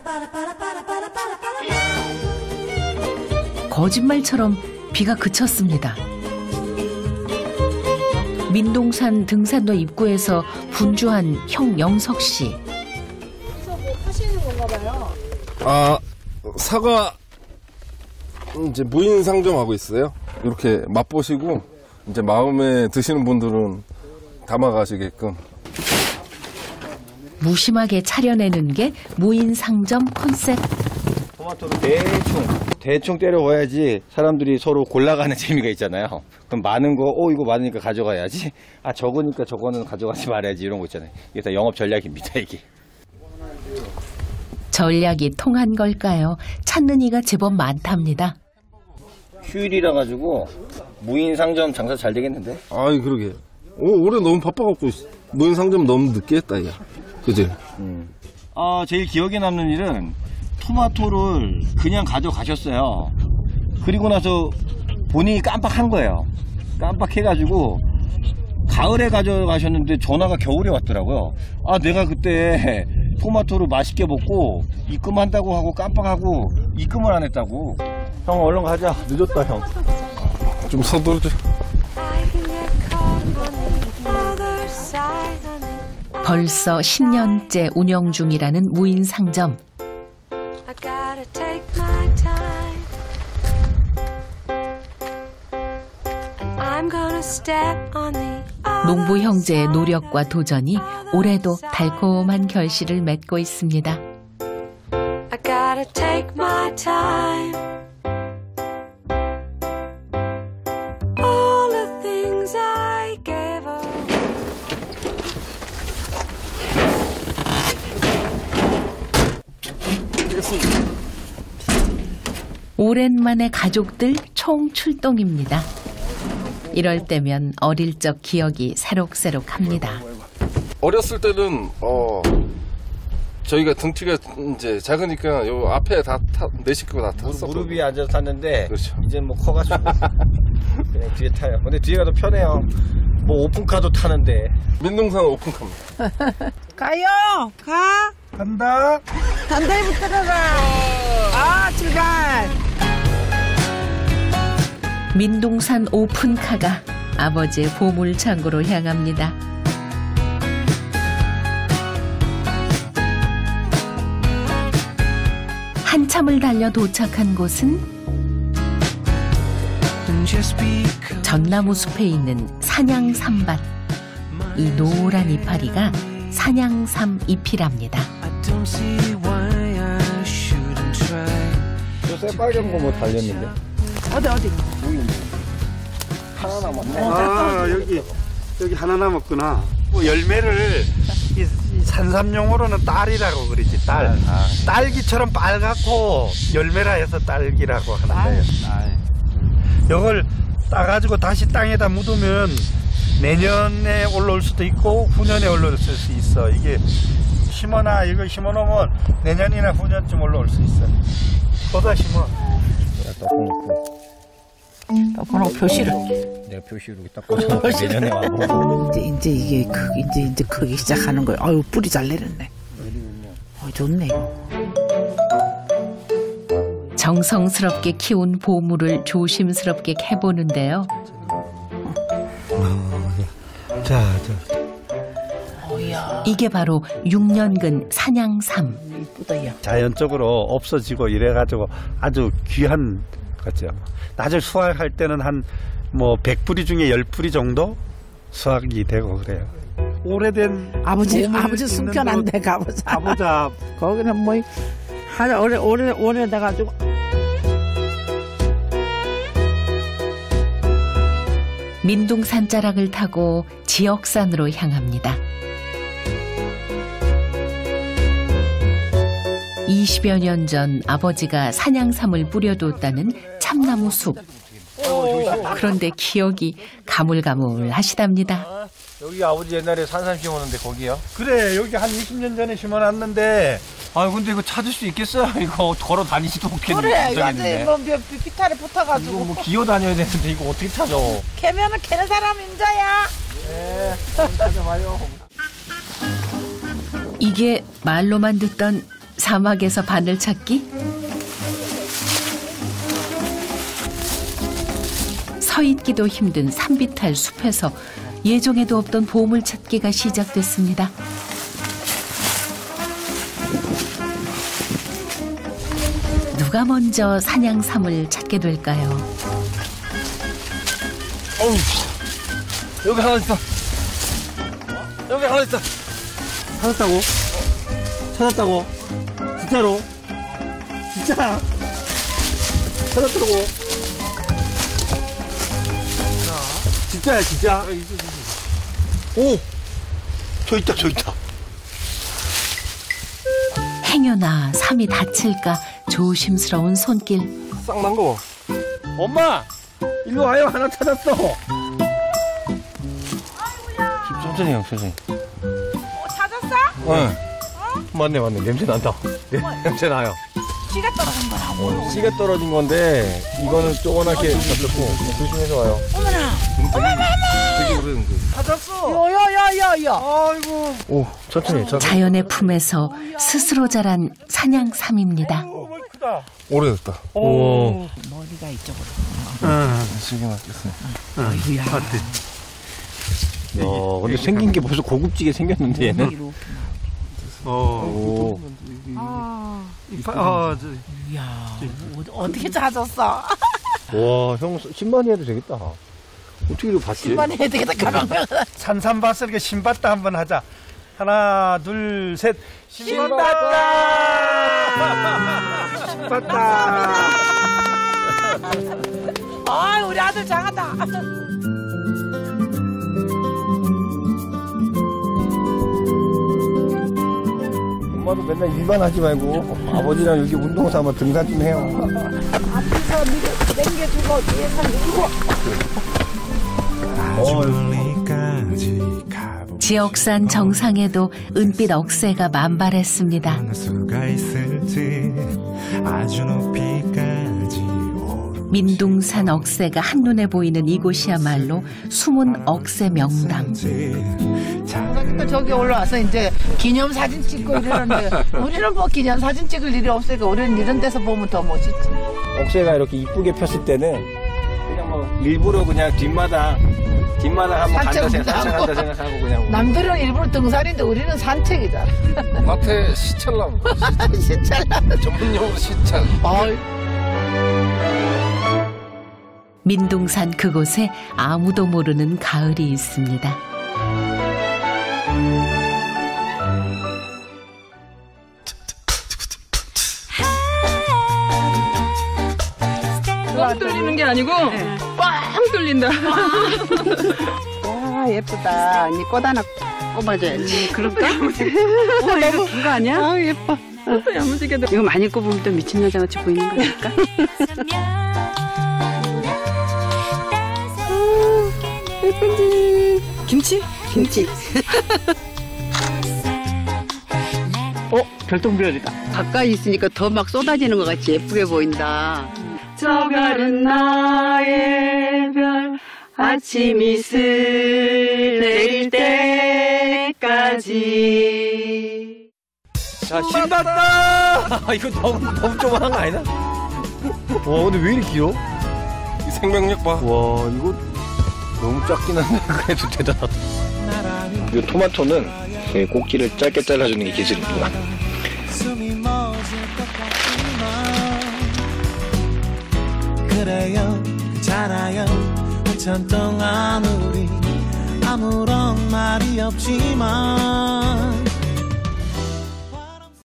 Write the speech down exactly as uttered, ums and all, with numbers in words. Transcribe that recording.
거짓말처럼 비가 그쳤습니다. 민동산 등산로 입구에서 분주한 형 영석 씨. 여기서 뭐 하시는 건가 봐요. 아, 사과 이제 무인 상점하고 있어요. 이렇게 맛보시고 이제 마음에 드시는 분들은 담아 가시게끔. 무심하게 차려내는 게 무인 상점 컨셉. 토마토를 대충 대충 때려봐야지 사람들이 서로 골라가는 재미가 있잖아요. 그럼 많은 거, 어 이거 많으니까 가져가야지. 아 적으니까 저거는 가져가지 말아야지 이런 거 있잖아요. 이게 다 영업 전략입니다 이게. 전략이 통한 걸까요? 찾는 이가 제법 많답니다. 휴일이라 가지고 무인 상점 장사 잘 되겠는데? 아이 그러게. 오, 올해 너무 바빠갖고 무인 상점 너무 늦게 했다 야. 그지? 음. 아 제일 기억에 남는 일은 토마토를 그냥 가져가셨어요. 그리고 나서 본인이 깜빡한 거예요. 깜빡해가지고 가을에 가져가셨는데 전화가 겨울에 왔더라고요. 아 내가 그때 토마토를 맛있게 먹고 입금한다고 하고 깜빡하고 입금을 안 했다고. 형 얼른 가자. 늦었다 형. 좀 서두르자. 벌써 십 년째 운영 중이라는 무인 상점. 농부 형제의 노력과 도전이 올해도 달콤한 결실을 맺고 있습니다. 오랜만에 가족들 총출동입니다. 이럴 때면 어릴 적 기억이 새록새록합니다. 어렸을 때는 어 저희가 등치가 이제 작으니까 요 앞에 다 내 식구가 다 탔어. 무릎 위에 앉아서 탔는데 그렇죠. 이제 뭐 커가지고 그냥 뒤에 타요. 근데 뒤에가 더 편해요. 뭐 오픈카도 타는데. 민동산 오픈카입니다. 가요. 가. 간다. 단다이부 따라가. 아 출발. 민동산 오픈카가 아버지의 보물창고로 향합니다. 한참을 달려 도착한 곳은 전나무 숲에 있는 산양삼밭. 이 노란 이파리가 산양삼 잎이랍니다. 저 새빨간 거 뭐 달렸는데? 어디 어디? 하나 남았네. 아 여기 여기 하나 남았구나. 뭐 열매를 이, 이 산삼용어로는 딸이라고 그러지. 딸. 아, 딸기처럼 빨갛고 열매라 해서 딸기라고 하는데요. 이걸 따가지고 다시 땅에다 묻으면 내년에 올라올 수도 있고 후년에 올라올 수 있어. 이게 심어놔. 이거 심어놓으면 내년이나 후년쯤 올라올 수 있어. 걷어 심어. 닦아놓고. 닦아놓고 표시를. 내가 표시로 닦아서 내년에 와보고. 이제 이제 이게 크 이제 이제 크기 시작하는 거예요. 아유 뿌리 잘 내렸네. 어 좋네. 정성스럽게 키운 보물을 조심스럽게 캐보는데요. 자, 자. 어이야. 이게 바로 육 년근 산양삼. 이쁘다 야. 자연적으로 없어지고 이래가지고 아주 귀한 거죠. 나중에 수확할 때는 한 뭐 백 뿌리 중에 십 뿌리 정도 수확이 되고 그래요. 오래된 아버지 아버지 숨겨놨는데 가보자. 가보자. 거기는 뭐 한 오래 오래 오래 돼가지고. 민둥산 자락을 타고 지역산으로 향합니다. 이십여 년 전 아버지가 산양삼을 뿌려뒀다는 참나무 숲. 그런데 기억이 가물가물하시답니다. 여기 아버지 옛날에 산삼 심었는데 거기요? 그래 여기 한 이십 년 전에 심어놨는데 아 근데 이거 찾을 수 있겠어요? 이거 걸어 다니지도 그래 못겠는데. 완전 뭐 비탈에 붙어가지고. 이거 뭐 기어 다녀야 되는데 이거 어떻게 찾아? 캐면은 캐는 사람 임자야. 네, 찾아봐요. 이게 말로만 듣던 사막에서 바늘 찾기? 서 있기도 힘든 산비탈 숲에서 예정에도 없던 보물 찾기가 시작됐습니다. 누가 먼저 산양삼을 찾게 될까요? 어우, 여기 하나 있어. 여기 하나 있어. 찾았다고? 찾았다고? 진짜로? 진짜? 찾았다고? 진짜야, 진짜? 오! 저 있다, 저 있다. 행여나 삼이 다칠까 조심스러운 손길. 싹 난 거. 엄마! 일로 와요, 하나 찾았어. 천천히 형, 천천히. 어, 찾았어? 네. 맞네, 맞네. 냄새 난다. 네, 냄새 나요. 씨가 떨어진 거라고. 어, 씨가 떨어진 건데, 이거는 조그맣게 잡혔고, 조심해서 와요. 어머나. 되게 오래된 거. 찾았어. 야야야야야. 아이고. 오, 천천히, 천천히. 자연의 품에서 스스로 자란 산양삼입니다. 크다. 오래됐다. 오. 머리가 이쪽으로. 응. 시계 맞겠어요. 응. 맞지. 야, 근데 생긴 게 벌써 고급지게 생겼는데, 얘는? 어. 오. 아. 이파, 어, 저, 이야, 어떻게 찾았어? 와, 형, 신만이 해도 되겠다. 어떻게 이거 봤지? 신만이 해야 되겠다, 가방. 산삼바스르게 신봤다 한번 하자. 하나, 둘, 셋. 신봤다! 신봤다! 아, 우리 아들 장하다. 엄마도 맨날 일만 하지 말고 아버지랑 여기 운동 삼아 등산 좀 해요. 앞에서 밀어 당겨주고 뒤에서 밀고. 지역산 정상에도 은빛 억새가 만발했습니다. 민둥산 억새가 한눈에 보이는 이곳이야말로 숨은 억새 명당. 저기 올라와서 이제 기념사진 찍고 이러는데 우리는 뭐 기념사진 찍을 일이 없으니까 우리는 이런 데서 보면 더 멋있지. 억새가 이렇게 이쁘게 폈을 때는 그냥 뭐 일부러 그냥 뒷마당 뒷마당 한번 간다 산책 생각, 산책한다 생각하고 그냥 남들은 일부러 등산인데 우리는 산책이잖아. 밭에 시찰남. 시찰남. 전문용어로 시찰. 어이. 민둥산 그곳에 아무도 모르는 가을이 있습니다. 뻥 뚫리는 게 아니고 뻥 뚫린다. 와, 예쁘다. 언니 꽃 하나 꼽아줘야지. 그럴까? 와, 이거 긴 거 아니야? 아, 예뻐. 야무지게 이거 많이 꼽으면 또 미친 여자같이 보이는 거니까. 예쁜지. 김치? 김치. 어? 별똥별이다. 가까이 있으니까 더 막 쏟아지는 것 같이 예쁘게 보인다. 저 별은 나의 별, 아침 이슬 내릴 때까지. 자, 신봤다! 이거 너무, 너무 조그만한 거 아니나? 와, 근데 왜 이렇게 길어? 이 생명력 봐. 와, 이거 너무 작긴 한데 그래도 대단하다. 이 토마토는 꼭지를 짧게 잘라주는 게 기술입니다. 그래요, 자라요. 한참 동안 우리 아무런 말이 없지만